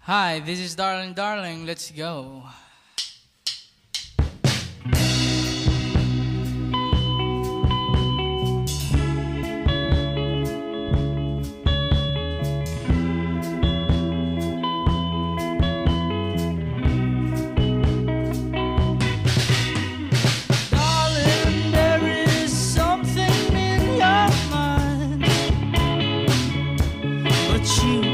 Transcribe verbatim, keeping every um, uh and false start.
Hi, this is Darling Darling, let's go. Darling, there is something in your mind, but you